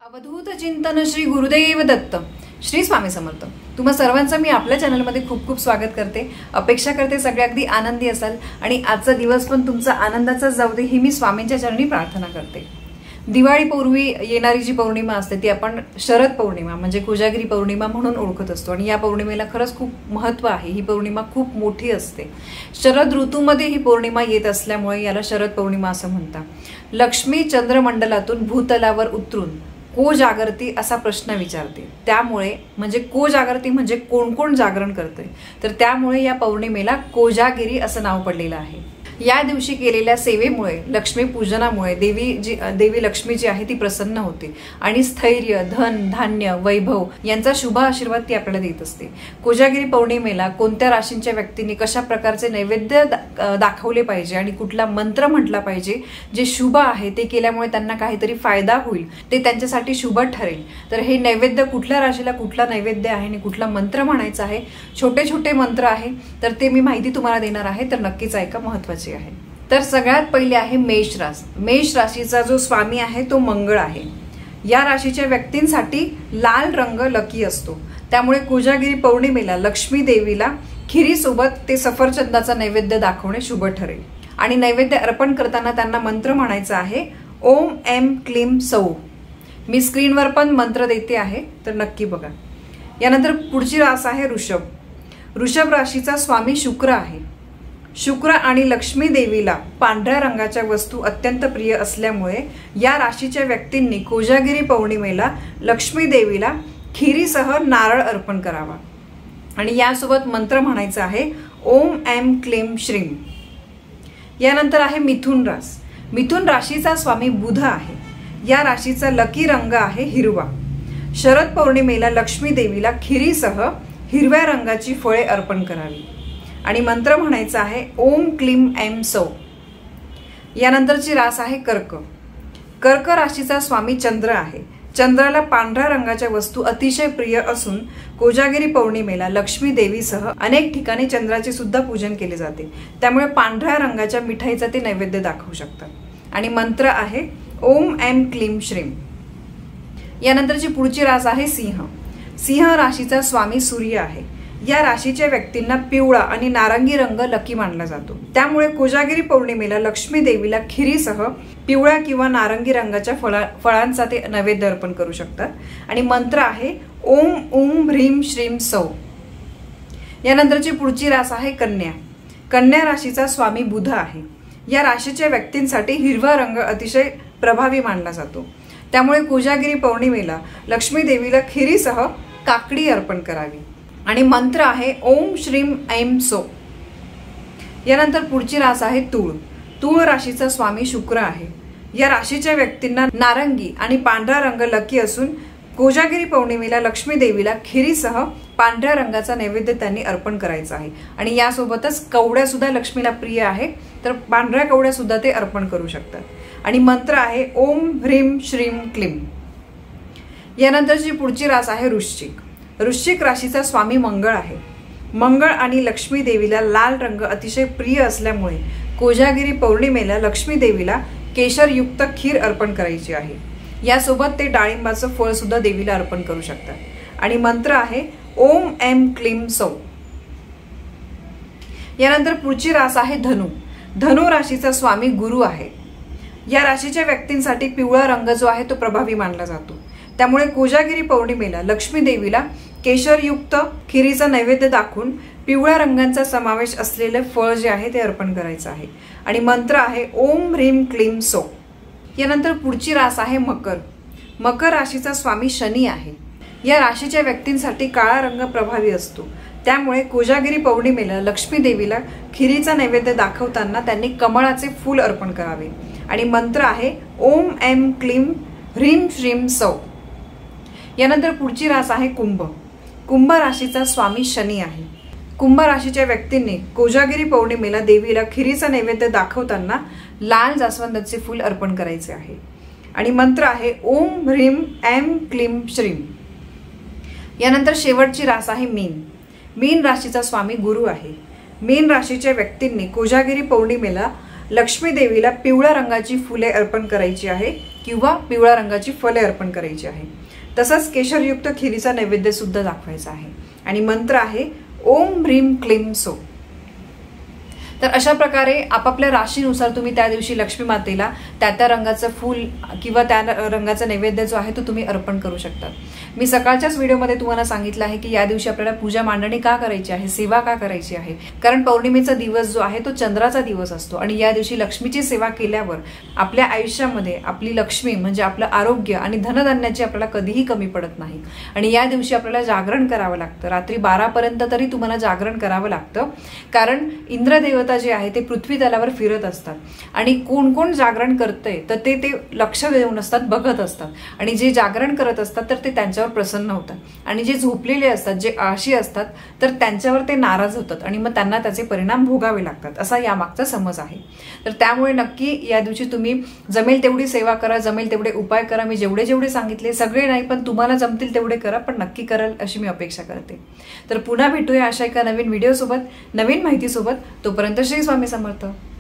अवधूत चिंतन श्री गुरुदेव दत्त. श्री स्वामी समर्थ. तुम्हा सर्वांचं मी आपल्या चॅनलमध्ये खूप खूप स्वागत करते. अपेक्षा करते सगळे अगदी आनंदी असाल आणि आजचा दिवस पण तुमचा आनंदाचा जाऊ दे ही मी स्वामींच्या चरणी प्रार्थना करते. दिवाळीपूर्वी येणारी जी पौर्णिमा असते ती आपण शरद पौर्णिमा म्हणजे कोजागिरी पौर्णिमा म्हणून ओळखत असतो आणि या पौर्णिमेला खरंच खूप महत्त्व आहे. ही पौर्णिमा खूप मोठी असते. शरद ऋतूमध्ये ही पौर्णिमा येत असल्यामुळे याला शरद पौर्णिमा असं म्हणतात. लक्ष्मी चंद्रमंडलातून भूतलावर उतरून को जागरती असा प्रश्न विचारते. त्यामुळे म्हणजे को जागरती म्हणजे कोण कोण जागरण करते, तर त्यामुळे या पौर्णिमेला कोजागिरी असं नाव पडलेलं आहे. या दिवशी केलेल्या सेवेमुळे लक्ष्मी पूजनामुळे देवी लक्ष्मी जी आहे ती प्रसन्न होते आणि स्थैर्य, धन, धान्य, वैभव यांचा शुभ आशीर्वाद ती आपल्याला देत असते. कोजागिरी पौर्णिमेला कोणत्या राशींच्या व्यक्तींनी कशा प्रकारचे नैवेद्य दाखवले पाहिजे आणि कुठला मंत्र म्हटला पाहिजे जे शुभ आहे ते केल्यामुळे त्यांना काहीतरी फायदा होईल, ते त्यांच्यासाठी शुभ ठरेल. तर हे नैवेद्य कुठल्या राशीला कुठला नैवेद्य आहे आणि कुठला मंत्र म्हणायचा आहे, छोटे छोटे मंत्र आहे, तर ते मी माहिती तुम्हाला देणार आहे, तर नक्कीच ऐका, महत्त्वाची आहे. तर सगळ्यात पहिले आहे मेष राशी. मेष राशीचा जो स्वामी आहे तो मंगळ आहे. या राशीच्या व्यक्तींसाठी लाल रंग लकी असतो. त्यामुळे कोजागिरी पौर्णिमेला लक्ष्मी देवीला खिरीसोबत ते सफरचंदाचा नैवेद्य दाखवणे शुभ ठरेल. आणि नैवेद्य अर्पण करताना त्यांना मंत्र म्हणायचा आहे ओम एम क्लीम सौ. मी स्क्रीनवर पण मंत्र देते आहे, तर नक्की बघा. यानंतर पुढची रास आहे ऋषभ. ऋषभ राशीचा स्वामी शुक्र आहे. शुक्र आणि लक्ष्मी देवीला पांढऱ्या रंगाच्या वस्तू अत्यंत प्रिय असल्यामुळे या राशीच्या व्यक्तींनी कोजागिरी पौर्णिमेला लक्ष्मी देवीला खिरीसह नारळ अर्पण करावा आणि यासोबत मंत्र म्हणायचा आहे ओम एम क्लीम श्रीम. यानंतर आहे मिथुन रास. मिथुन राशीचा स्वामी बुध आहे. या राशीचा लकी रंग आहे हिरवा. शरद पौर्णिमेला लक्ष्मी देवीला खिरीसह हिरव्या रंगाची फळे अर्पण करावी आणि मंत्र म्हणायचा आहे ओम क्लीम एम सौ. यानंतरची रास आहे कर्क. कर्क राशीचा स्वामी चंद्र आहे. चंद्राला पांढऱ्या रंगाच्या वस्तू अतिशय प्रिय असून कोजागिरी पौर्णिमेला लक्ष्मी देवीसह अनेक ठिकाणी चंद्राचे सुद्धा पूजन केले जाते. त्यामुळे पांढऱ्या रंगाच्या मिठाईचा ते नैवेद्य दाखवू शकतात आणि मंत्र आहे ओम एम क्लीम श्रीम. यानंतरची पुढची रास आहे सिंह. सिंह राशीचा स्वामी सूर्य आहे. या राशीच्या व्यक्तींना पिवळा आणि नारंगी रंग लकी मानला जातो. त्यामुळे कोजागिरी पौर्णिमेला लक्ष्मी देवीला खिरीसह पिवळ्या किंवा नारंगी रंगाच्या फळांचा ते नैवेद्य अर्पण करू शकतात आणि मंत्र आहे ओम ओम ह्रीम श्रीम सौ. यानंतरची पुढची रास आहे कन्या. कन्या राशीचा स्वामी बुध आहे. या राशीच्या व्यक्तींसाठी हिरवा रंग अतिशय प्रभावी मानला जातो. त्यामुळे कोजागिरी पौर्णिमेला लक्ष्मी देवीला खिरीसह काकडी अर्पण करावी आणि मंत्र आहे ओम श्रीम ऐम सो. यानंतर पुढची रास आहे तूळ. तूळ राशीचा स्वामी शुक्र आहे. या राशीच्या व्यक्तींना नारंगी आणि पांढरा रंग लकी असून कोजागिरी पौर्णिमेला लक्ष्मी देवीला खिरीसह पांढऱ्या रंगाचा नैवेद्य त्यांनी अर्पण करायचा आहे आणि यासोबतच कवड्या सुद्धा लक्ष्मीला प्रिय आहे, तर पांढऱ्या कवड्या सुद्धा ते अर्पण करू शकतात आणि मंत्र आहे ओम ह्रीम श्रीम क्लीम. यानंतरची पुढची रास आहे वृश्चिक. वृश्चिक राशीचा स्वामी मंगळ आहे. मंगळ आणि लक्ष्मी देवीला लाल रंग अतिशय प्रिय असल्यामुळे कोजागिरी पौर्णिमेला लक्ष्मी देवीला केशरयुक्त खीर अर्पण करायची आहे. यासोबत ते डाळिंबाचं फळ सुद्धा देवीला अर्पण करू शकतात आणि मंत्र आहे ओम एम क्लीम सौ. यानंतर पुढची रास आहे धनु. धनु राशीचा स्वामी गुरु आहे. या राशीच्या व्यक्तींसाठी पिवळा रंग जो आहे तो प्रभावी मानला जातो. त्यामुळे कोजागिरी पौर्णिमेला लक्ष्मी देवीला केशरयुक्त खिरीचा नैवेद्य दाखवून पिवळ्या रंगांचा समावेश असलेले फळ जे आहे ते अर्पण करायचं आहे आणि मंत्र आहे ओम ह्रीम क्लीम सौ. यानंतर पुढची रास आहे मकर. मकर राशीचा स्वामी शनी आहे. या राशीच्या व्यक्तींसाठी काळा रंग प्रभावी असतो. त्यामुळे कोजागिरी पौर्णिमेला लक्ष्मी देवीला खिरीचा नैवेद्य दाखवताना त्यांनी कमळाचे फूल अर्पण करावे आणि मंत्र आहे ओम एम क्लीम ह्रीम श्रीम सौ. यानंतर पुढची रास आहे कुंभ. कुंभ राशीचा स्वामी शनी आहे. कुंभ राशीच्या व्यक्तींनी कोजागिरी पौर्णिमेला देवीला खिरीचा नैवेद्य दाखवताना लाल जास्वंदाचे फूल अर्पण करायचे आहे आणि मंत्र आहे ओम ह्रीम एम क्लीम श्रीम. यानंतर शेवटची रास आहे मीन. मीन राशीचा स्वामी गुरु आहे. मीन राशीच्या व्यक्तींनी कोजागिरी पौर्णिमेला लक्ष्मी देवीला पिवळ्या रंगाची फुले अर्पण करायची आहे किंवा पिवळ्या रंगाची फळे अर्पण करायची आहे। तसंच केशरयुक्त खिरीचा नैवेद्य सुद्धा दाखवायचा आहे आणि मंत्र आहे ओम ह्रीम क्लीम सो। तर अशा प्रकारे आपापल्या राशीनुसार तुम्ही त्या दिवशी लक्ष्मी मातेला त्या रंगाचं फूल किंवा त्या रंगाचा नैवेद्य जो आहे तो तुम्ही अर्पण करू शकता। मी सकाळच्याच व्हिडिओमध्ये तुम्हाला सांगितलं आहे की या दिवशी आपल्याला पूजा मांडणी का करायची आहे, सेवा का करायची आहे, कारण पौर्णिमेचा दिवस जो आहे तो चंद्राचा दिवस असतो आणि या दिवशी लक्ष्मीची सेवा केल्यावर आपल्या आयुष्यामध्ये आपली लक्ष्मी म्हणजे आपलं आरोग्य आणि धनधान्याची आपल्याला कधीही कमी पडत नाही। आणि या दिवशी आपल्याला जागरण करावं लागतं, रात्री 12 पर्यंत तरी तुम्हाला जागरण करावं लागतं, कारण इंद्रदेवता जे आहे ते पृथ्वी तलावर फिरत असतात आणि कोण कोण जागरण करतंय तर ते लक्ष देऊन असतात, बघत असतात आणि जे जागरण करत असतात तर ते त्यांच्यावर प्रसन्न होतात आणि जे झोपलेले असतात, जे आळशी असतात तर त्यांच्यावर ते नाराज होतात आणि मग त्यांना त्याचे परिणाम भोगावे लागतात, असा यामागचा समज आहे। तर त्यामुळे नक्की या दिवशी तुम्ही जमेल तेवढी सेवा करा, जमेल तेवढे उपाय करा। मी जेवढे सांगितले सगळे नाही पण तुम्हाला जमतील तेवढे करा, पण नक्की कराल अशी मी अपेक्षा करते। तर पुन्हा भेटूया अशा एका नवीन व्हिडिओ सोबत, नवीन माहिती सोबत। तोपर्यंत श्री स्वामी समर्थ।